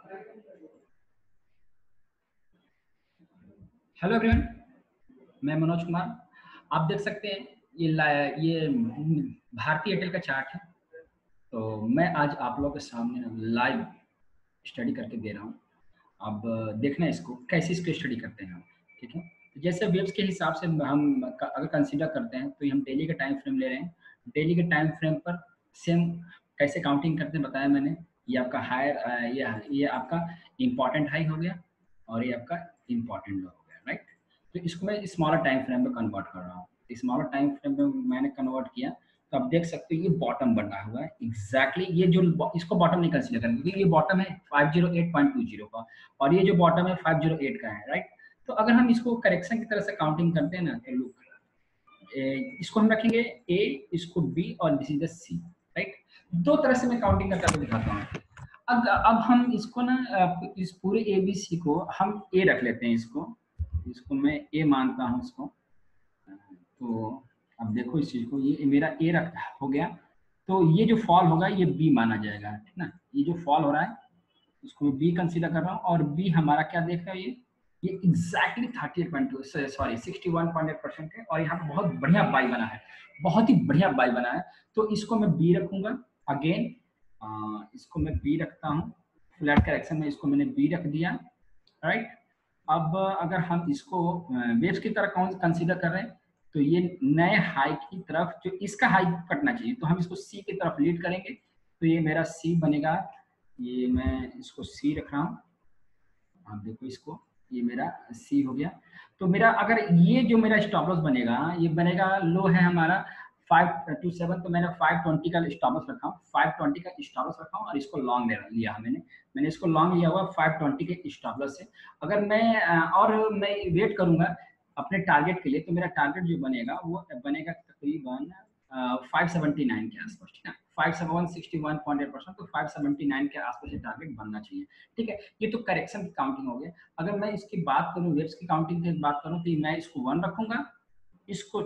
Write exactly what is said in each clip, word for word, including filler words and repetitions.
Hello everyone, मैं मनोज कुमार। आप देख सकते हैं ये ला- ये भारतीय एयरटेल का चार्ट है। तो मैं आज आप लोगों के सामने लाइव स्टडी करके दे रहा हूँ। अब देखना है इसको कैसे इसको स्टडी करते हैं हम। ठीक है, तो जैसे वेव्स के हिसाब से हम क- अगर कंसीडर करते हैं तो ये हम डेली का टाइम फ्रेम ले रहे हैं। डेली के टाइम फ्रेम पर सेम कैसे काउंटिंग करते हैं बताया मैंने। ये आपका हायर ये ये आपका इम्पॉर्टेंट हाई हो गया और ये आपका इम्पॉर्टेंट लो हो गया, राइट। तो इसको मैं स्मॉलर टाइम फ्रेम में कन्वर्ट कर रहा हूँ। स्मॉलर टाइम फ्रेम में मैंने कन्वर्ट किया तो आप देख सकते हो ये बॉटम बना हुआ है एग्जैक्टली exactly। ये जो इसको बॉटम नहीं कंसीडर करेंगे क्योंकि ये बॉटम है five zero eight point two zero का और ये जो बॉटम है फाइव जीरो एट का है, राइट। तो अगर हम इसको करेक्शन की तरह से काउंटिंग करते हैं ना तो लुक, इसको हम रखेंगे ए, इसको बी और this is the C, right. दो तरह से मैं काउंटिंग करके आपको दिखाता हूँ। अब अब हम इसको ना अ, इस पूरे ए बी सी को हम ए रख लेते हैं। इसको इसको मैं ए मानता हूँ इसको। तो अब देखो इस चीज को, ये मेरा ए रख हो गया। तो ये जो फॉल होगा ये बी माना जाएगा, ठीक ना। ये जो फॉल हो रहा है इसको मैं बी कंसीडर कर रहा हूँ और बी हमारा क्या देख रहा है, ये ये exactly thirty eight point two sorry sixty one point eight percent है और यहाँ पे बहुत बढ़िया बाई बना है, बहुत ही बढ़िया बाई बना है। तो इसको मैं बी रखूंगा अगेन। इसको मैं बी रखता हूँ, फ्लैट करेक्शन में इसको मैंने बी रख दिया, राइट। अब अगर हम इसको वेव्स की तरह कौन कंसीडर कर रहे हैं तो ये नए हाई की तरफ जो इसका हाई कटना चाहिए तो हम इसको सी की तरफ लीड करेंगे। तो ये मेरा सी बनेगा, ये मैं इसको सी रख रहा हूँ। आप देखो इसको, ये मेरा सी हो गया। तो मेरा अगर ये जो मेरा स्टॉप लॉस बनेगा ये बनेगा, लो है हमारा फाइव टू सेवन। तो मैंने फाइव ट्वेंटी का स्टॉप लॉस रखा हूँ, फाइव ट्वेंटी का स्टॉप लॉस रखा हूँ और इसको लॉन्ग लिया है मैंने मैंने इसको लॉन्ग लिया हुआ फाइव ट्वेंटी के स्टॉप लॉस से। अगर मैं और मैं वेट करूंगा अपने टारगेट के लिए तो मेरा टारगेट जो बनेगा वो बनेगा तकरीबन फाइव सेवेंटी नाइन के आसपास, ठीक है। Five seven sixty one point eight percent तो फाइव सेवेंटी नाइन के आसपास ये टारगेट बनना चाहिए, ठीक है। ये तो करेक्शन की काउंटिंग हो गया। अगर मैं इसकी बात करूं वेव्स की काउंटिंग की बात करूं तो मैं इसको वन रखूंगा, इसको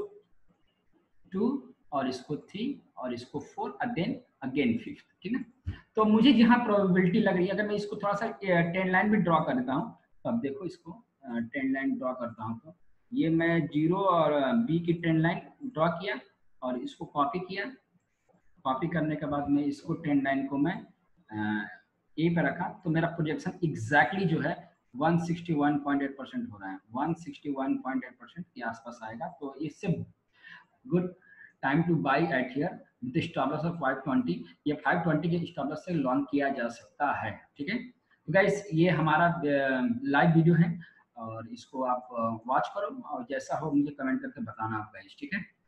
टू और इसको थ्री और इसको फोर अगेन अगेन फिफ्थ, ठीक है। तो मुझे जहां प्रोबेबिलिटी लग रही है, अगर मैं इसको थोड़ा सा टेन लाइन भी ड्रॉ कर देता हूँ तो अब देखो इसको टेन लाइन ड्रॉ करता हूँ तो ये मैं जीरो और बी की टेन लाइन ड्रॉ किया और इसको कॉपी किया। कॉपी करने के बाद में इसको टेन लाइन को मैं ए पे रखा तो मेरा प्रोजेक्शन एग्जैक्टली जो है one sixty one point eight percent हो रहा है, one sixty one point eight percent के आसपास आएगा। तो इससे good time to buy at here with stop loss of five twenty. ये फाइव ट्वेंटी के स्टॉप लॉस से लॉन्ग किया जा सकता है, ठीक है। तो गाइस ये हमारा लाइव वीडियो है और इसको आप वॉच करो और जैसा हो मुझे कमेंट करके बताना आप गाइस, ठीक है।